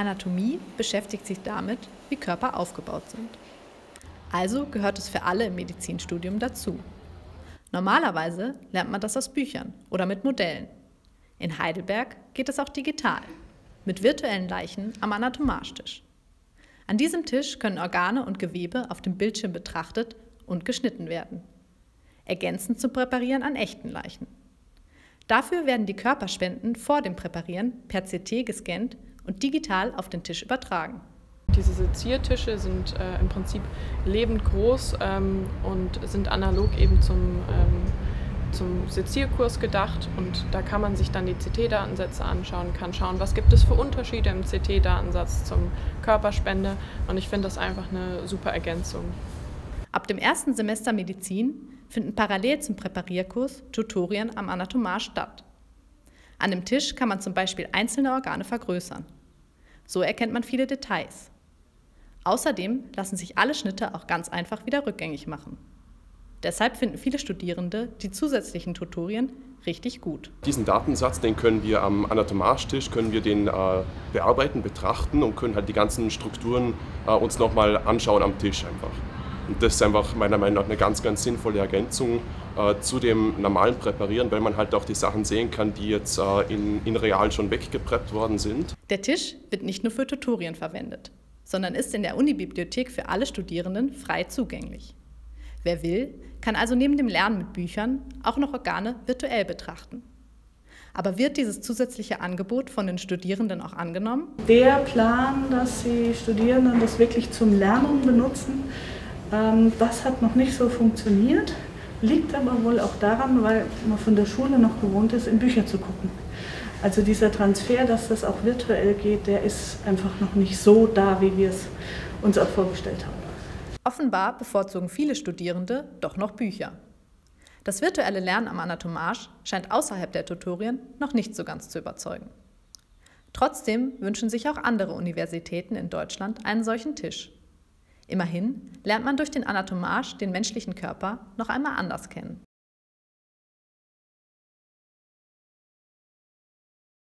Anatomie beschäftigt sich damit, wie Körper aufgebaut sind. Also gehört es für alle im Medizinstudium dazu. Normalerweise lernt man das aus Büchern oder mit Modellen. In Heidelberg geht es auch digital, mit virtuellen Leichen am Anatomagetisch. An diesem Tisch können Organe und Gewebe auf dem Bildschirm betrachtet und geschnitten werden. Ergänzend zum Präparieren an echten Leichen. Dafür werden die Körperspenden vor dem Präparieren per CT gescannt und digital auf den Tisch übertragen. Diese Seziertische sind im Prinzip lebend groß und sind analog eben zum Sezierkurs gedacht, und da kann man sich dann die CT-Datensätze anschauen, kann schauen, was gibt es für Unterschiede im CT-Datensatz zum Körperspende, und ich finde das einfach eine super Ergänzung. Ab dem ersten Semester Medizin finden parallel zum Präparierkurs Tutorien am Anatomage statt. An dem Tisch kann man zum Beispiel einzelne Organe vergrößern. So erkennt man viele Details. Außerdem lassen sich alle Schnitte auch ganz einfach wieder rückgängig machen. Deshalb finden viele Studierende die zusätzlichen Tutorien richtig gut. Diesen Datensatz, den können wir am Anatomagetisch bearbeiten, betrachten und können halt die ganzen Strukturen uns nochmal anschauen am Tisch einfach. Und das ist einfach meiner Meinung nach eine ganz, ganz sinnvolle Ergänzung zu dem normalen Präparieren, weil man halt auch die Sachen sehen kann, die jetzt in real schon weggepreppt worden sind. Der Tisch wird nicht nur für Tutorien verwendet, sondern ist in der Unibibliothek für alle Studierenden frei zugänglich. Wer will, kann also neben dem Lernen mit Büchern auch noch Organe virtuell betrachten. Aber wird dieses zusätzliche Angebot von den Studierenden auch angenommen? Der Plan, dass die Studierenden das wirklich zum Lernen benutzen, das hat noch nicht so funktioniert, liegt aber wohl auch daran, weil man von der Schule noch gewohnt ist, in Bücher zu gucken. Also dieser Transfer, dass das auch virtuell geht, der ist einfach noch nicht so da, wie wir es uns auch vorgestellt haben. Offenbar bevorzugen viele Studierende doch noch Bücher. Das virtuelle Lernen am Anatomage scheint außerhalb der Tutorien noch nicht so ganz zu überzeugen. Trotzdem wünschen sich auch andere Universitäten in Deutschland einen solchen Tisch. Immerhin lernt man durch den Anatomage den menschlichen Körper noch einmal anders kennen.